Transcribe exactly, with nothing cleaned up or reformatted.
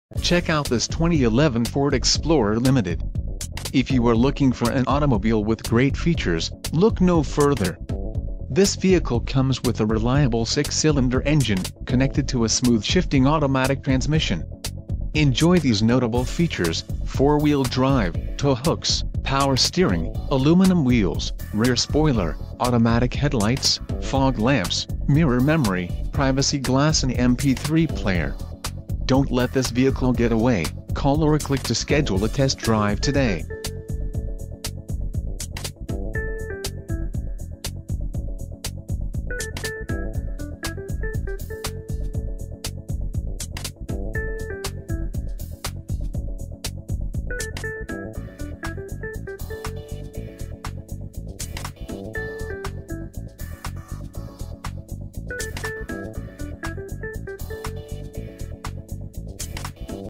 Check out this twenty eleven Ford Explorer Limited. If you are looking for an automobile with great features, look no further. This vehicle comes with a reliable six-cylinder engine, connected to a smooth shifting automatic transmission. Enjoy these notable features: four-wheel drive, tow hooks, power steering, aluminum wheels, rear spoiler, automatic headlights, fog lamps, mirror memory, privacy glass and M P three player. Don't let this vehicle get away. Call or click to schedule a test drive today.